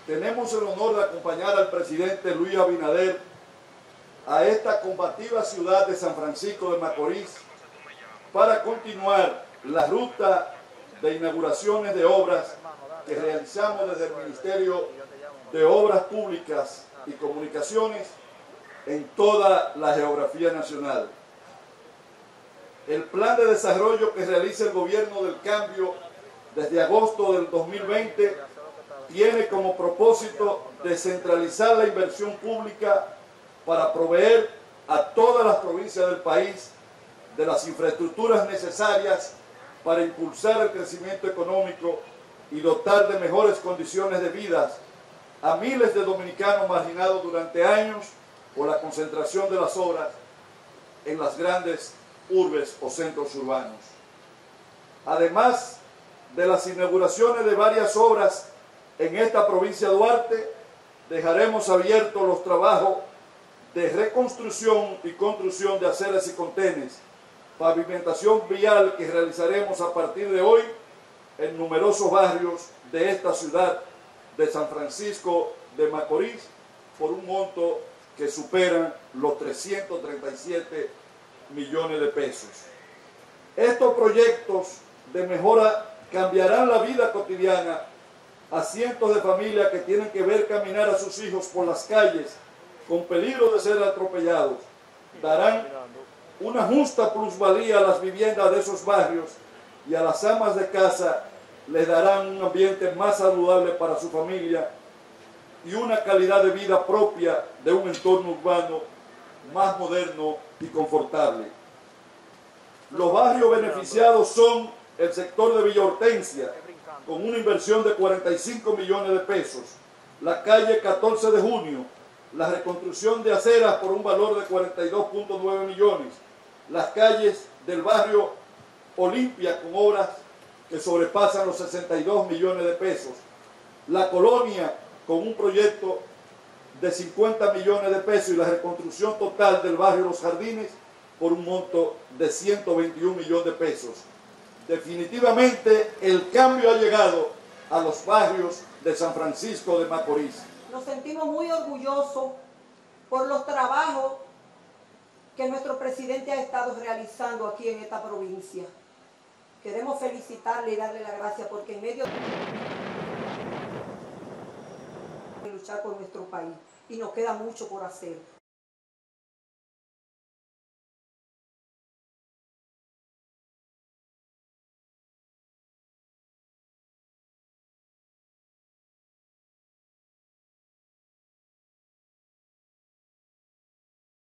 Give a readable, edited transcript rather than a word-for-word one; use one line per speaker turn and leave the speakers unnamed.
tenemos el honor de acompañar al presidente Luis Abinader a esta combativa ciudad de San Francisco de Macorís para continuar la ruta de inauguraciones de obras que realizamos desde el Ministerio de Obras Públicas y Comunicaciones en toda la geografía nacional. El plan de desarrollo que realiza el Gobierno del Cambio desde agosto del 2020 tiene como propósito descentralizar la inversión pública para proveer a todas las provincias del país de las infraestructuras necesarias para impulsar el crecimiento económico y dotar de mejores condiciones de vida a miles de dominicanos marginados durante años por la concentración de las obras en las grandes urbes o centros urbanos. Además de las inauguraciones de varias obras en esta provincia de Duarte, dejaremos abiertos los trabajos de reconstrucción y construcción de aceras y contenes, pavimentación vial que realizaremos a partir de hoy en numerosos barrios de esta ciudad de San Francisco de Macorís por un monto que supera los 337 millones de pesos. Estos proyectos de mejora cambiarán la vida cotidiana a cientos de familias que tienen que ver caminar a sus hijos por las calles con peligro de ser atropellados. Darán una justa plusvalía a las viviendas de esos barrios y a las amas de casa les darán un ambiente más saludable para su familia y una calidad de vida propia de un entorno urbano más moderno y confortable. Los barrios beneficiados son el sector de Villa Hortensia, con una inversión de 45 millones de pesos, la calle 14 de Junio, la reconstrucción de aceras por un valor de 42.9 millones, las calles del barrio Olimpia con obras que sobrepasan los 62 millones de pesos, la colonia con un proyecto de 50 millones de pesos y la reconstrucción total del barrio Los Jardines por un monto de 121 millones de pesos. Definitivamente el cambio ha llegado a los barrios de San Francisco de Macorís.
Nos sentimos muy orgullosos por los trabajos que nuestro presidente ha estado realizando aquí en esta provincia. Queremos felicitarle y darle las gracias porque en medio de luchar por nuestro país y nos queda mucho por hacer.